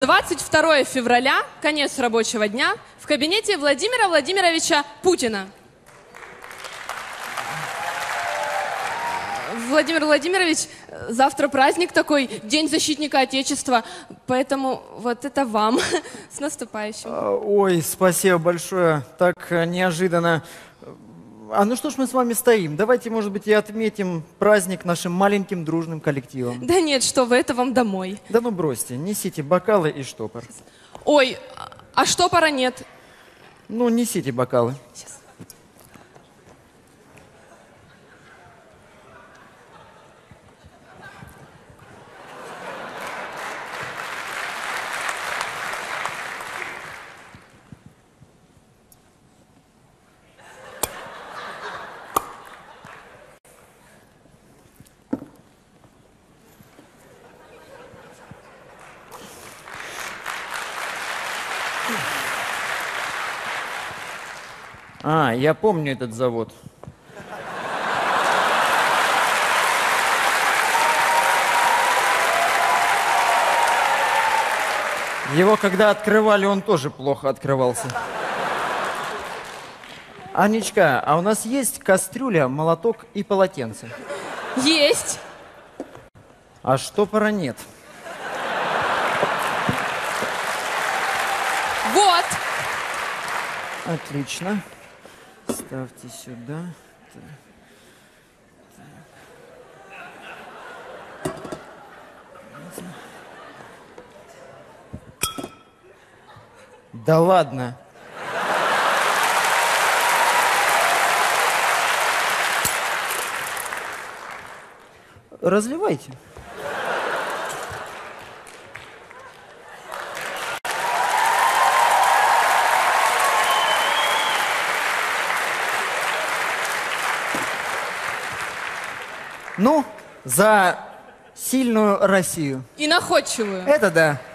22 февраля, конец рабочего дня, в кабинете Владимира Владимировича Путина. Владимир Владимирович, завтра праздник такой, День защитника Отечества, поэтому вот это вам. С наступающим. Ой, спасибо большое, так неожиданно. А ну что ж мы с вами стоим? Давайте, может быть, и отметим праздник нашим маленьким дружным коллективом. Да нет, что вы, это вам домой. Да ну бросьте, несите бокалы и штопор. Ой, а штопора нет. Ну, несите бокалы. Сейчас. А, я помню этот завод. Его когда открывали, он тоже плохо открывался. Анечка, а у нас есть кастрюля, молоток и полотенце? Есть. А штопора нет. Вот. Отлично. Ставьте сюда. Да ладно. Разливайте. Ну, за сильную Россию. И находчивую. Это да.